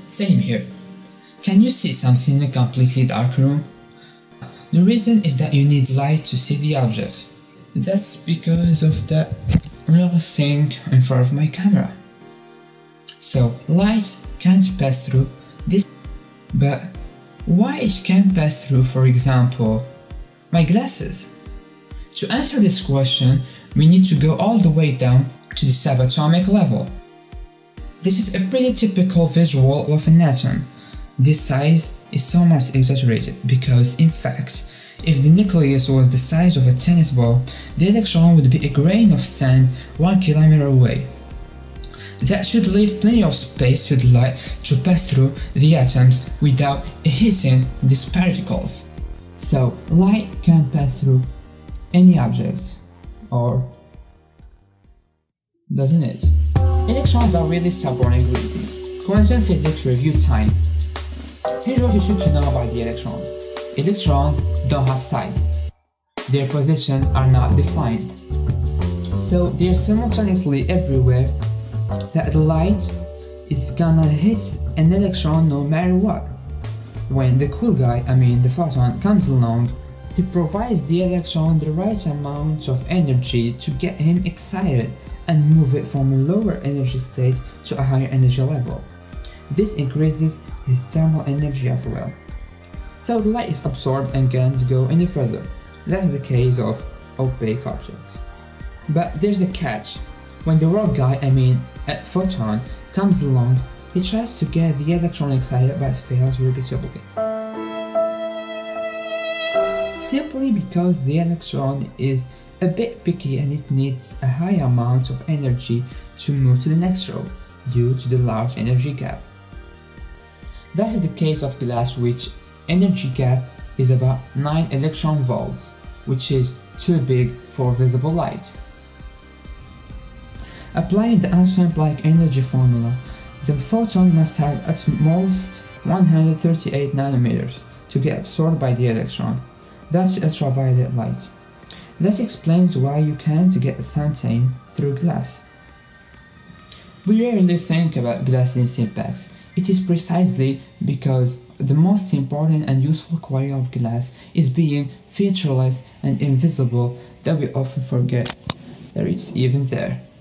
Salim here. Can you see something in a completely dark room? The reason is that you need light to see the object. That's because of the little thing in front of my camera. So light can't pass through this, but why it can't pass through, for example, my glasses? To answer this question, we need to go all the way down to the subatomic level. This is a pretty typical visual of an atom. This size is so much exaggerated because, in fact, if the nucleus was the size of a tennis ball, the electron would be a grain of sand 1 kilometer away. That should leave plenty of space to the light to pass through the atoms without hitting these particles. So light can pass through any object, or doesn't it? Electrons are really stubborn and greasy. Quantum physics review time. Here's what you should to know about the electrons. Electrons don't have size. Their positions are not defined. So they're simultaneously everywhere that light is gonna hit an electron no matter what. When the cool guy, the photon, comes along, he provides the electron the right amount of energy to get him excited and move it from a lower energy state to a higher energy level. This increases his thermal energy as well. So the light is absorbed and can't go any further. That's the case of opaque objects. But there's a catch. When the raw guy, a photon, comes along, he tries to get the electron excited but fails repeatedly. Simply because the electron is a bit picky and it needs a high amount of energy to move to the next row due to the large energy gap. That is the case of glass, which energy gap is about 9 electron volts, which is too big for visible light. Applying the Einstein-like energy formula, the photon must have at most 138 nanometers to get absorbed by the electron. That's ultraviolet light. That explains why you can't get suntan through glass. We rarely think about glass in its impact. It is precisely because the most important and useful quality of glass is being featureless and invisible that we often forget that it's even there.